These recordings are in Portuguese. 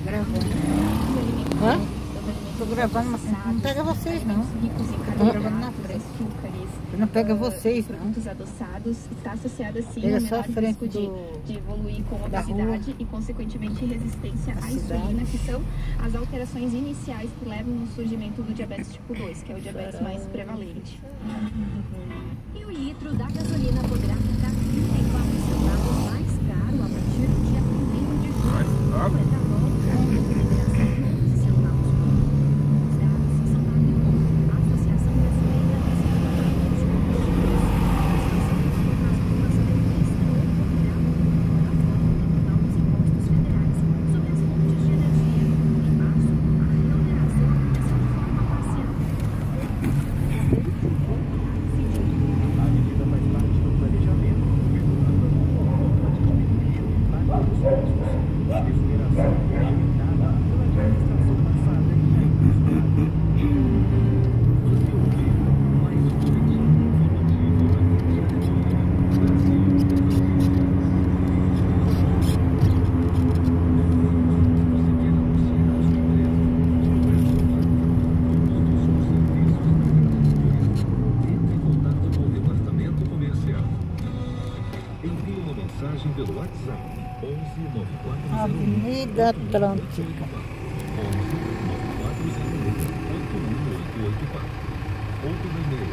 gravando. Hã? Tô gravando, mas não pega vocês, não. Tô gravando na frente. Não pega vocês, não. Produtos adoçados está associado assim Pega ao só a menor frente risco de evoluir com da obesidade e consequentemente resistência à insulina, que são as alterações iniciais que levam ao surgimento do diabetes tipo 2, que é o diabetes mais prevalente. E o litro da gasolina poderá ficar 34 centavos mais caro a partir do dia 1º de julho. O etanol com liberação de 11 centavos por litro. Os dados são da ANECOM, a Associação Brasileira das Importadoras de Combustíveis. A transformação prevista no programa plataforma novos impostos federais sobre as fontes de energia. Em março, a reoneração aconteceu de forma parcial. A medida faz parte do planejamento para diminuir o impacto dos custos de desoneração limitada pela administração passada e ainda esperada. Você ouviu mais um boletim informativo da Brasil. Envie uma mensagem pelo WhatsApp 11 9408 Avenida Atlântica. 11 9408 8188. Ou pelo e-mail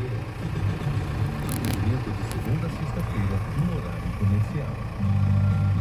comercialsp@redeanolia.com.br. Atendimento de segunda a sexta-feira, no horário comercial.